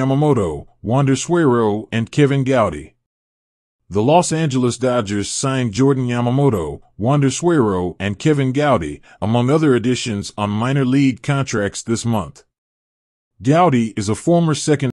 Yamamoto, Wander Suero, and Kevin Gowdy. The Los Angeles Dodgers signed Jordan Yamamoto, Wander Suero, and Kevin Gowdy, among other additions, on minor league contracts this month. Gowdy is a former second